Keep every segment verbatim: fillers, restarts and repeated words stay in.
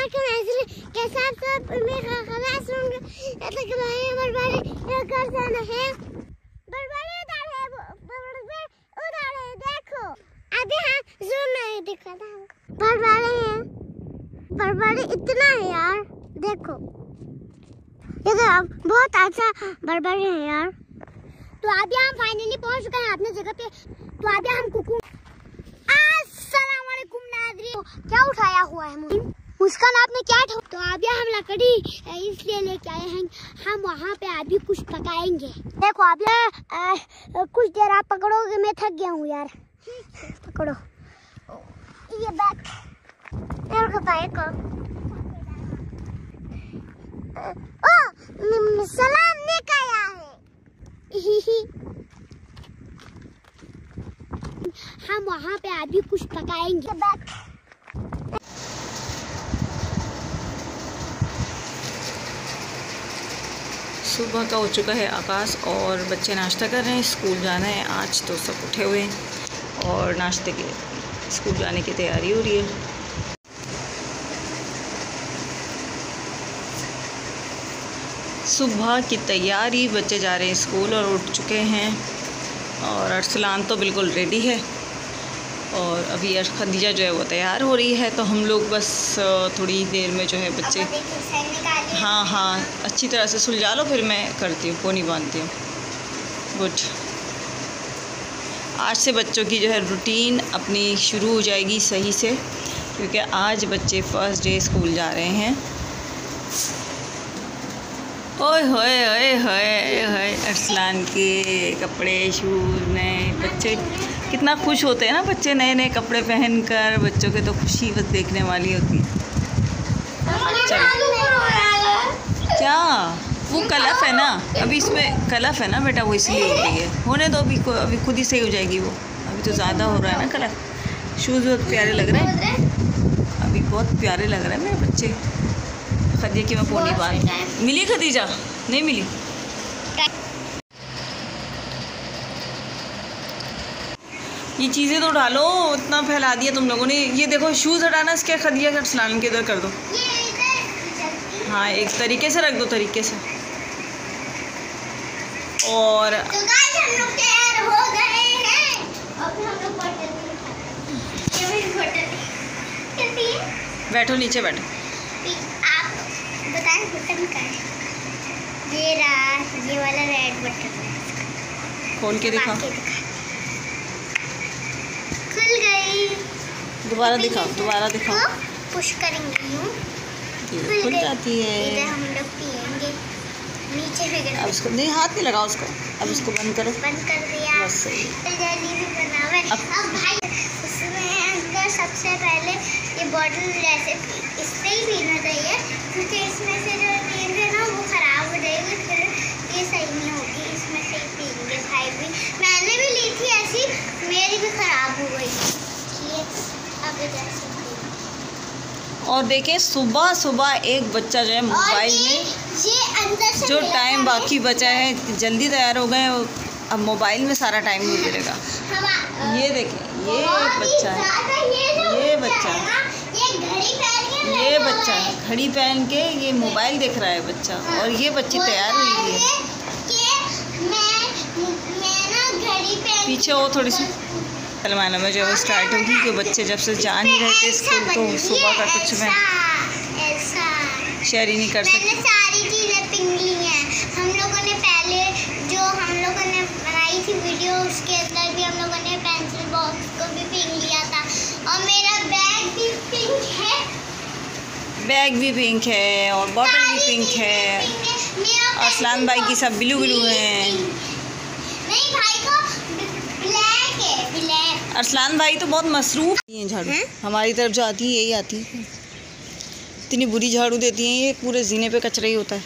के नजर के साथ साथ में क्लासरूम ऐसे कमाए बड़बड़े कर जाना है बड़बड़े उधर है बड़बड़े उधर है देखो अभी हाँ जूम नहीं दिखा था बड़बड़े हैं बड़बड़े इतना है यार देखो ये तो बहुत अच्छा बड़बड़े है यार। तो अभी हम फाइनली पहुंच चुके हैं अपने जगह पे। तो अभी हम कुकू अस्सलाम वालेकुम नाज़रीन क्या उठाया हुआ है मुस्कान आपने क्या ठो तो अभी हम लकड़ी इसलिए लेके आए हैं हम वहाँ पे अभी कुछ पकाएंगे। देखो अभी आ, कुछ देर आप पकड़ोगे मैं थक गया हूँ यार पकड़ो ये बैग मेरे को पाए को ओ सलाम ने कहा है हम वहाँ पे अभी कुछ पकाएंगे। सुबह का हो चुका है आकाश और बच्चे नाश्ता कर रहे हैं। स्कूल जाना है आज तो सब उठे हुए हैं और नाश्ते के स्कूल जाने की तैयारी हो रही है। सुबह की तैयारी बच्चे जा रहे हैं स्कूल और उठ चुके हैं और अरसलान तो बिल्कुल रेडी है और अभी खदीजा जो है वो तैयार हो रही है। तो हम लोग बस थोड़ी देर में जो है बच्चे हाँ हाँ अच्छी तरह से सुलझा लो फिर मैं करती हूँ पोनी बांधती हूँ। गुड। आज से बच्चों की जो है रूटीन अपनी शुरू हो जाएगी सही से क्योंकि आज बच्चे फर्स्ट डे स्कूल जा रहे हैं। ओए होए ओए होए होए अरसलान के कपड़े शूज़ नए बच्चे कितना खुश होते हैं ना बच्चे नए नए कपड़े पहनकर। बच्चों के तो खुशी बस देखने वाली होती है। क्या वो कलफ है ना अभी इसमें कलफ है ना बेटा वो इसलिए हो रही है होने दो अभी को अभी खुद ही सही हो जाएगी वो अभी तो ज़्यादा हो रहा है ना कलफ। शूज़ बहुत प्यारे लग रहे हैं अभी बहुत प्यारे लग रहे हैं मेरे बच्चे। खदीजा की मैं पोनी बांध मिली खदीजा नहीं मिली। ये चीज़ें तो डालो इतना फैला दिया तुम लोगों ने। ये देखो शूज़ हटाना इसके खदीजा के स्नान के इधर कर दो। हाँ एक तरीके से रख दो तरीके से। और तो गाइस हम लोग तैयार हो गए हैं अब हम लोग होटल बैठो नीचे बैठो। आप बताएं होटल का है ये रहा ये वाला रेड बटन है खोल के दिखाओ। खुल गई दोबारा दिखाओ दोबारा दिखाओ। पुश करेंगे यूं खुल जाती है। इधर हम लोग पिएंगे नीचे फिर अब उसको नहीं हाथ नहीं लगाओ उसको। अब उसको बंद करो। बंद कर दिया बस सही। जल्दी भी बनावे अब, अब भाई उसमें अंदर सबसे पहले ये बॉटल ऐसे इससे ही पीना चाहिए क्योंकि इसमें से जो पिएंगे ना वो खराब हो जाएगी फिर ये सही नहीं होगी। इसमें से ही पिएंगे भाई भी मैंने भी ली थी ऐसी मेरी भी खराब हो गई ये अब जैसे। और देखें सुबह सुबह एक बच्चा जो है मोबाइल में ये अंदर से जो टाइम बाकी बचा है जल्दी तैयार हो गए अब मोबाइल में सारा टाइम गुजरेगा। ये देखें ये बच्चा है ये बच्चा ये बच्चा घड़ी पहन के ये मोबाइल देख रहा है बच्चा और ये बच्ची तैयार हुई है। पीछे वो थोड़ी सी सलमाना में जो स्टार्ट होगी कि बच्चे जब से जा नहीं रहे थे स्कूल तो सुबह का कुछ मैं शेयर ही नहीं कर सकती। मैंने सारी चीज़ें पिंग ली हैं हम लोगों ने पहले जो हम लोगों ने बनाई थी वीडियो उसके अंदर भी हम लोगों ने पेंसिल बॉक्स को भी पिंग लिया था और मेरा बैग भी पिंक है बैग भी पिंक है और बॉटल भी पिंक है। अरसलान भाई की सब ब्लू ब्लू हैं। नहीं भाई को ब्लैक है ब्लैक। अरसलान भाई तो बहुत मसरूफ हैं झाड़ू हमारी तरफ जो आती है यही आती है। इतनी बुरी झाड़ू देती हैं ये पूरे जीने पे कचरा ही होता है।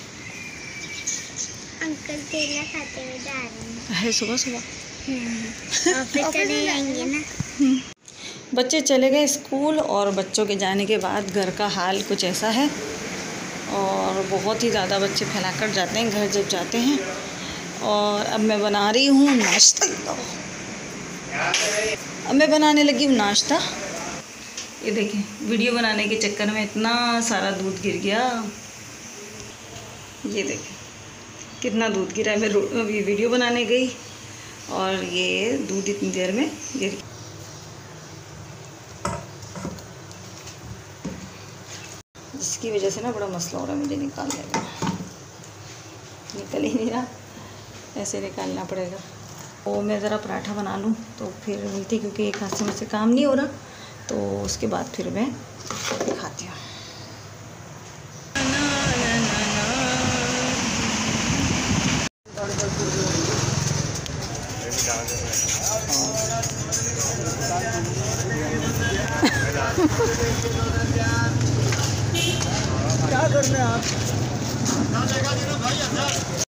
अंकल केला खाते हुए जा रहे हैं सुबह सुबह ऑफिस चले जाएंगे ना। बच्चे चले गए स्कूल और बच्चों के जाने के बाद घर का हाल कुछ ऐसा है और बहुत ही ज़्यादा बच्चे फैला कर जाते हैं घर जब जाते हैं। और अब मैं बना रही हूँ नाश्ता। अब मैं बनाने लगी हूँ नाश्ता। ये देखें, वीडियो बनाने के चक्कर में इतना सारा दूध गिर गया। ये देखें कितना दूध गिरा है। मैं अभी वीडियो बनाने गई और ये दूध इतनी देर में गिर गया। जिसकी वजह से ना बड़ा मसला हो रहा है मुझे निकालने में। निकल ही नहीं रहा, ऐसे निकालना पड़ेगा। वो मैं ज़रा पराठा बना लूँ तो फिर मिलती, क्योंकि एक हाथ से मुझसे काम नहीं हो रहा, तो उसके बाद फिर मैं खाती हूँ। क्या करना है आप?